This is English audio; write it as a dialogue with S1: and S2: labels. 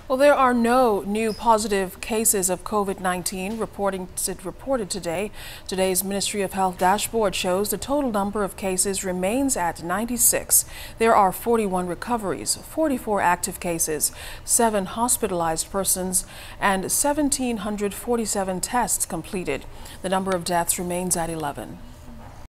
S1: Well, there are no new positive cases of COVID-19 reported today. Today's Ministry of Health dashboard shows the total number of cases remains at 96. There are 41 recoveries, 44 active cases, 7 hospitalized persons, and 1,747 tests completed. The number of deaths remains at 11.